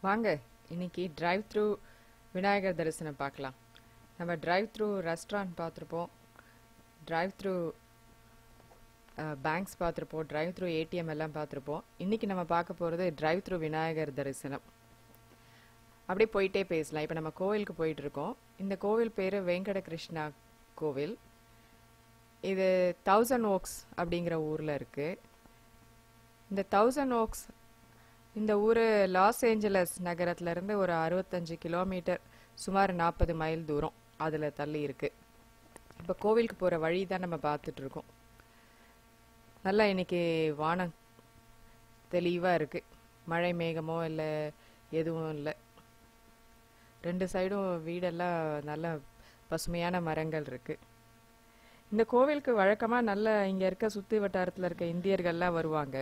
வாங்க இன்னைக்கு drive through Vinayagar தரிசனம் பார்க்கலாம். நம்ம டிரைவ் த்ரூ ரெஸ்டாரண்ட் பார்த்துருப்போம், டிரைவ் த்ரூ பேங்க்ஸ் பார்த்துருப்போம், டிரைவ் த்ரூ ஏடிஎம் எல்லாம் பார்த்துருப்போம். இன்னைக்கு நம்ம பார்க்க போகிறது டிரைவ் த்ரூ விநாயகர் தரிசனம். அப்படியே போயிட்டே பேசலாம். இப்போ நம்ம கோவிலுக்கு போயிட்டு இருக்கோம். இந்த கோவில் பேர் வெங்கட கிருஷ்ணா கோவில். இது 1000 ஓக்ஸ் அப்படிங்கிற ஊரில் இருக்குது. இந்த 1000 ஓக்ஸ் இந்த ஊர் லாஸ் ஏஞ்சலஸ் நகரத்துலேருந்து ஒரு 65 கிலோமீட்டர், சுமார் 40 மைல் தூரம் அதில் தள்ளி இருக்குது. இப்போ கோவிலுக்கு போகிற வழி தான் நம்ம பார்த்துட்ருக்கோம். நல்லா இன்னைக்கு வானம் தெளிவாக இருக்குது. மழை மேகமோ இல்லை எதுவும் இல்லை. ரெண்டு சைடும் வீடெல்லாம் நல்ல பசுமையான மரங்கள் இருக்குது. இந்த கோவிலுக்கு வழக்கமாக நல்ல இங்கே இருக்க சுற்றி வட்டாரத்தில் இருக்க இந்தியர்கள்லாம் வருவாங்க.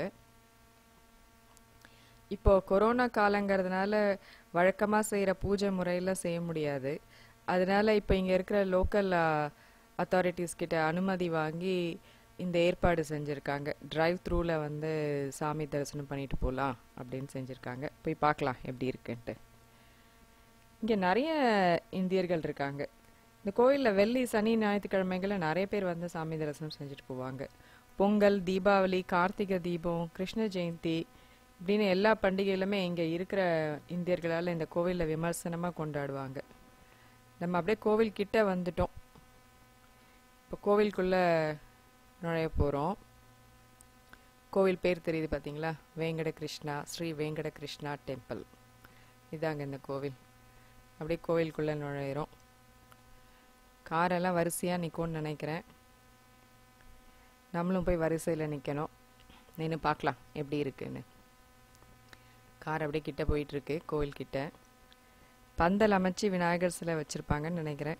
இப்போ கொரோனா காலங்கிறதுனால வழக்கமாக செய்கிற பூஜை முறையில் செய்ய முடியாது. அதனால இப்போ இங்கே இருக்கிற லோக்கல் அத்தாரிட்டிஸ் கிட்ட அனுமதி வாங்கி இந்த ஏற்பாடு செஞ்சுருக்காங்க. டிரைவ் த்ரூவில் சாமி தரிசனம் பண்ணிட்டு போகலாம் அப்படின்னு செஞ்சுருக்காங்க. போய் பார்க்கலாம் எப்படி இருக்குன்ட்டு. இங்கே நிறைய இந்தியர்கள் இருக்காங்க. இந்த கோயிலில் வெள்ளி, சனி, ஞாயிற்றுக்கிழமைகளில் நிறைய பேர் சாமி தரிசனம் செஞ்சுட்டு போவாங்க. பொங்கல், தீபாவளி, கார்த்திகை தீபம், கிருஷ்ண ஜெயந்தி இப்படின்னு எல்லா பண்டிகைகளுமே இங்கே இருக்கிற இந்தியர்களால் இந்த கோவிலில் விமர்சனமாக கொண்டாடுவாங்க. நம்ம அப்படியே கோவில் கிட்ட வந்துட்டோம். இப்போ கோவிலுக்குள்ளே நுழைய போகிறோம். கோவில் பேர் தெரியுது பார்த்தீங்களா? வேங்கட கிருஷ்ணா, ஸ்ரீ வேங்கட கிருஷ்ணா டெம்பிள். இதாங்க இந்த கோவில். அப்படியே கோவிலுக்குள்ளே நுழையிறோம். காரெல்லாம் வரிசையாக நிற்கும்னு நினைக்கிறேன். நம்மளும் போய் வரிசையில் நிற்கணும். நின்று பார்க்கலாம் எப்படி இருக்குன்னு. கார் அப்படியே கிட்ட போயிட்டுருக்கு. கோவில்கிட்ட பந்தல் அமைச்சு விநாயகர் சிலை வச்சுருப்பாங்கன்னு நினைக்கிறேன்.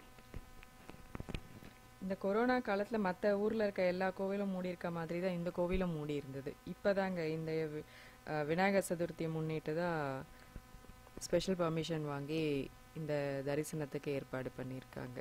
இந்த கொரோனா காலத்தில் மற்ற ஊரில் இருக்க எல்லா கோவிலும் மூடி இருக்க மாதிரி தான் இந்த கோவிலும் மூடி இருந்தது. இப்போ தாங்க இந்த விநாயகர் சதுர்த்தியை முன்னிட்டு தான் ஸ்பெஷல் பர்மிஷன் வாங்கி இந்த தரிசனத்துக்கு ஏற்பாடு பண்ணியிருக்காங்க.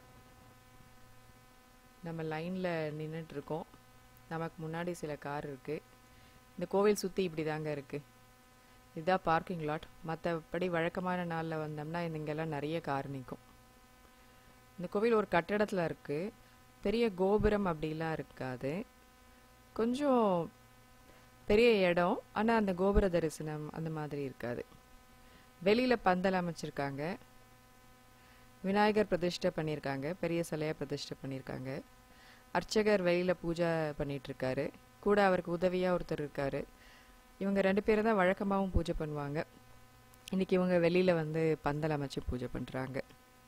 நம்ம லைனில் நின்றுட்டுருக்கோம். நமக்கு முன்னாடி சில கார் இருக்குது. இந்த கோவில் சுற்றி இப்படி தாங்க இருக்குது. இதுதான் பார்க்கிங் லாட். மற்றபடி வழக்கமான நாளில் வந்தோம்னா இங்கெல்லாம் நிறைய கார் நிற்கும். இந்த கோவில் ஒரு கட்டடத்தில் இருக்குது. பெரிய கோபுரம் அப்படிலாம் இருக்காது. கொஞ்சம் பெரிய இடம், ஆனால் அந்த கோபுர தரிசனம் அந்த மாதிரி இருக்காது. வெளியில் பந்தல் அமைச்சிருக்காங்க. விநாயகர் பிரதிஷ்டை பண்ணியிருக்காங்க. பெரிய சிலையாக பிரதிஷ்டை பண்ணியிருக்காங்க. அர்ச்சகர் வெளியில் பூஜை பண்ணிகிட்ருக்காரு. கூட அவருக்கு உதவியாக ஒருத்தர் இருக்கார். இவங்க 2 பேரும் தான் வழக்கமாகவும் பூஜை பண்ணுவாங்க. இன்றைக்கி இவங்க வெளியில் பந்தல் அமைச்சு பூஜை பண்ணுறாங்க.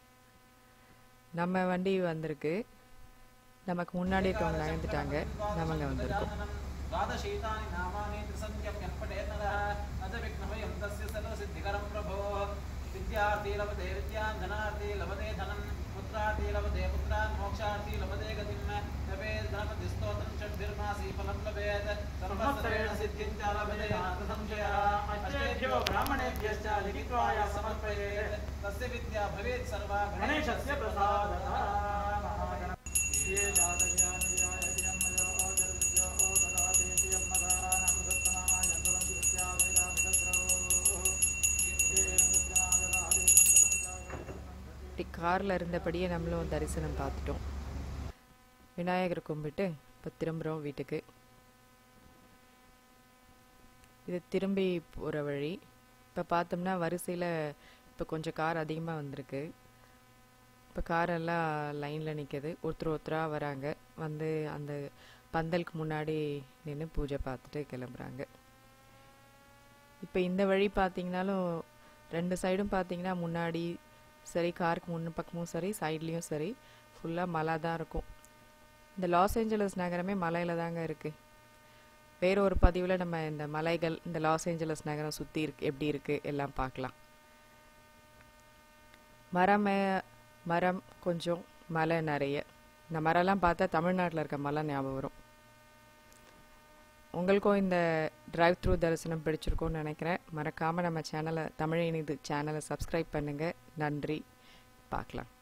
நம்ம வண்டி வந்திருக்கு. நமக்கு முன்னாடி இருக்கவங்க நகர்ந்துட்டாங்க. நம்ம அங்கே வந்திருக்கோம். विद्यार्थी लभते विद्यां धनार्थी लभते धनं पुत्रार्थी लभते पुत्रान् मोक्षार्थी लभते गतिं लभेत् गणपति स्तोत्रं षड्भिर्मासी फलं लभेत् सर्वस्त्रेण सिद्धिं च लभते संशयः अष्टेभ्यो ब्राह्मणेभ्यश्च लिखित्वाय समर्पयेत् तस्य विद्या भवेत् सर्वा गणेशस्य प्रसादतः ये காரில் இருந்தபடியே நம்மளும் தரிசனம் பார்த்துட்டோம். விநாயகர் கும்பிட்டு இப்போ திரும்புகிறோம் வீட்டுக்கு. இது திரும்பி போகிற வழி. இப்போ பார்த்தோம்னா வரிசையில் இப்போ கொஞ்சம் கார் அதிகமாக வந்திருக்கு. இப்போ காரெல்லாம் லைனில் நிற்கிது. ஒருத்தராக வராங்க. அந்த பந்தலுக்கு முன்னாடி நின்று பூஜை பார்த்துட்டு கிளம்புறாங்க. இப்போ இந்த வழி பார்த்தீங்கன்னாலும் 2 சைடும் பார்த்தீங்கன்னா முன்னாடி சரி, காருக்கு முன்ன பக்கமும் சரி, சைட்லேயும் சரி, ஃபுல்லாக மலை தான் இருக்கும். இந்த லாஸ் ஏஞ்சலஸ் நகரமே மலையில் தாங்க இருக்குது. வேற ஒரு பதிவில் நம்ம இந்த மலைகள், இந்த லாஸ் ஏஞ்சலஸ் நகரம் சுற்றி எப்படி இருக்குது எல்லாம் பார்க்கலாம். மரம் கொஞ்சம், மலை நிறைய. இந்த மரம்லாம் பார்த்தா தமிழ்நாட்டில் இருக்க மலை ஞாபகம் வரும். உங்களுக்கும் இந்த டிரைவ் த்ரூ தரிசனம் பிடிச்சிருக்கும்னு நினைக்கிறேன். மறக்காமல் நம்ம சேனலை, தமிழ் இனிது சேனலை சப்ஸ்கிரைப் பண்ணுங்கள். நன்றி. பார்க்கலாம்.